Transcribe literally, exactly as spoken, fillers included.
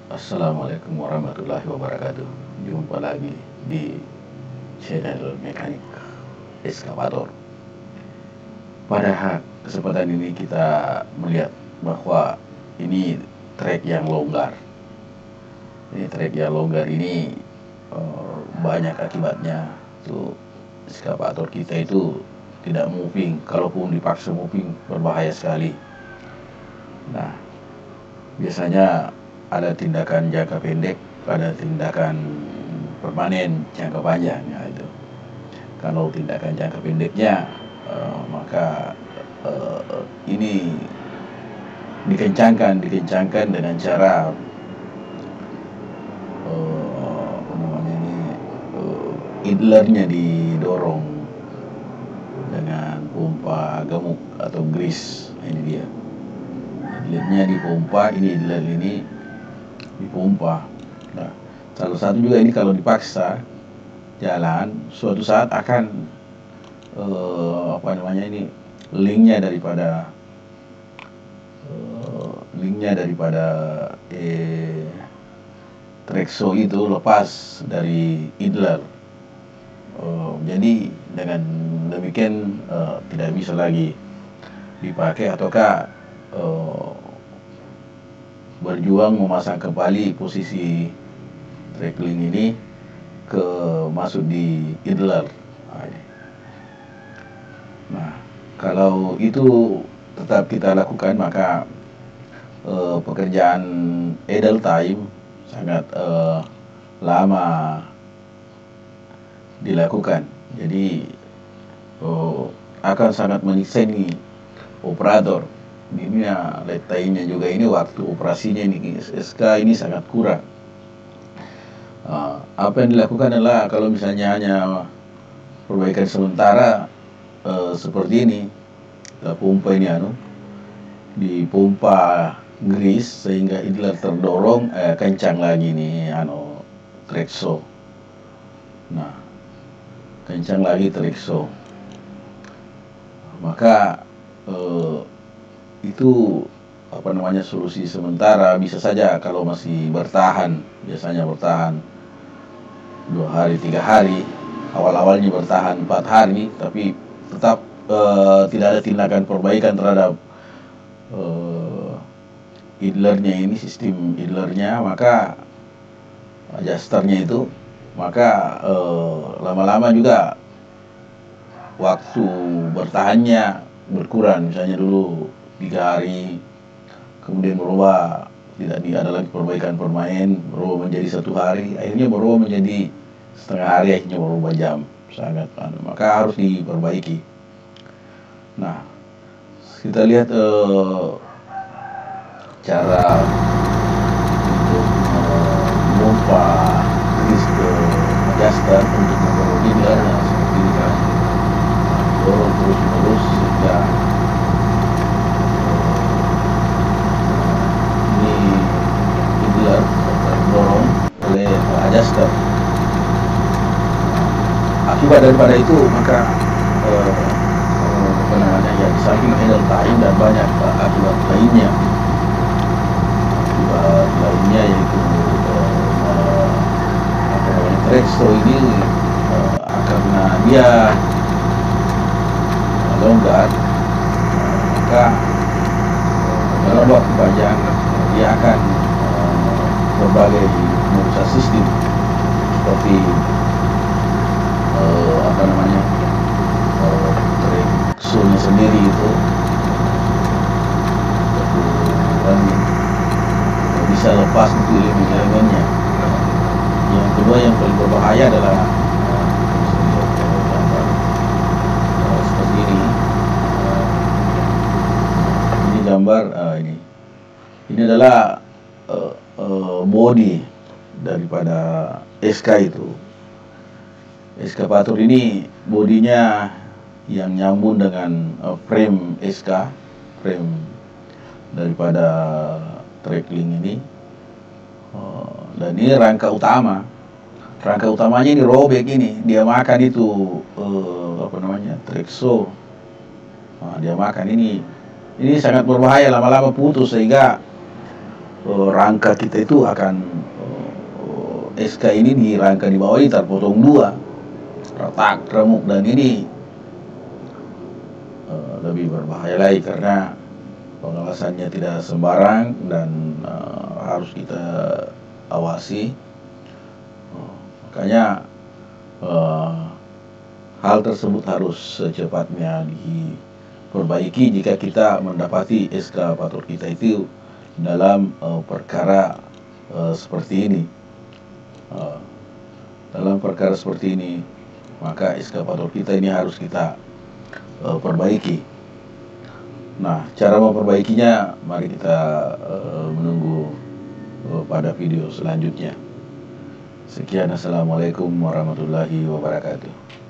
Assalamualaikum warahmatullahi wabarakatuh. Jumpa lagi di channel mekanik eskavator. Pada kesempatan ini kita melihat bahwa ini trek yang longgar. Ini trek yang longgar ini uh, banyak akibatnya. Tuh eskavator kita itu tidak moving. Kalaupun dipaksa moving berbahaya sekali. Nah, biasanya ada tindakan jangka pendek, ada tindakan permanen jangka panjang. Ya, itu. Kalau tindakan jangka pendeknya, uh, maka uh, ini dikencangkan, dikencangkan dengan cara uh, apa namanya ini, uh, idlernya didorong dengan pompa gemuk atau grease. Ini dia. Idlernya dipompa, ini idler ini dipompa. Nah, salah satu juga ini kalau dipaksa jalan, suatu saat akan uh, apa namanya ini linknya daripada uh, linknya daripada eh, trekso itu lepas dari idler. Uh, jadi dengan demikian uh, tidak bisa lagi dipakai ataukah uh, berjuang memasang kembali posisi trackling ini ke masuk di idler. Nah, kalau itu tetap kita lakukan, maka eh, pekerjaan idle time sangat eh, lama dilakukan. Jadi eh, akan sangat menyiksa operator. Ini ya, letainya juga ini waktu operasinya ini S K ini sangat kurang. Uh, apa yang dilakukan adalah kalau misalnya hanya perbaikan sementara uh, seperti ini, kita pompa ini anu, dipompa grease sehingga idler terdorong eh, kencang lagi nih anu trekso. Nah, kencang lagi trekso. Maka uh, itu apa namanya solusi sementara. Bisa saja kalau masih bertahan, biasanya bertahan dua hari tiga hari, awal-awalnya bertahan empat hari, tapi tetap uh, tidak ada tindakan perbaikan terhadap uh, idlernya ini, sistem idlernya, maka adjusternya itu, maka lama-lama uh, juga waktu bertahannya berkurang. Misalnya dulu tiga hari, kemudian berubah, tidak ada lagi perbaikan permain, berubah menjadi satu hari, akhirnya berubah menjadi setengah hari, akhirnya berubah jam. Sangat, maka harus diperbaiki. Nah, kita lihat eh, cara untuk memompa grease ke adjuster untuk mendorong idlernya seperti ini kan, dorong terus menerus sehingga terdorong oleh adjuster. Akibat daripada itu maka eh, apa namanya ya, di samping idle time dan banyak uh, akibat lainnya. Akibat lainnya yaitu uh, apa namanya trekso ini uh, karena dia longgar, uh, maka uh, dalam waktu panjang dia akan berbagai merusak sistem seperti uh, apa namanya uh, treksonya sendiri itu dan bisa lepas untuk elemen-elemennya. Yang kedua yang paling berbahaya adalah uh, uh, seperti ini. Uh, ini gambar uh, ini ini adalah uh, uh, body daripada S K itu. Eskavator ini bodinya yang nyambung dengan uh, frame S K, frame daripada trackling ini. Uh, dan ini rangka utama. Rangka utamanya ini robek ini, dia makan itu uh, apa namanya trekso. Nah, dia makan ini. Ini sangat berbahaya, lama-lama putus sehingga uh, rangka kita itu akan uh, S K ini di rangka di bawah ini terpotong dua, retak, remuk, dan ini uh, lebih berbahaya lagi karena pengawasannya tidak sembarang dan uh, harus kita awasi. Uh, makanya uh, hal tersebut harus secepatnya diperbaiki jika kita mendapati eskavator kita itu dalam uh, perkara uh, seperti ini. Uh, dalam perkara seperti ini, maka eskavator kita ini harus kita uh, perbaiki. Nah, cara memperbaikinya, mari kita uh, menunggu uh, pada video selanjutnya. Sekian, assalamualaikum warahmatullahi wabarakatuh.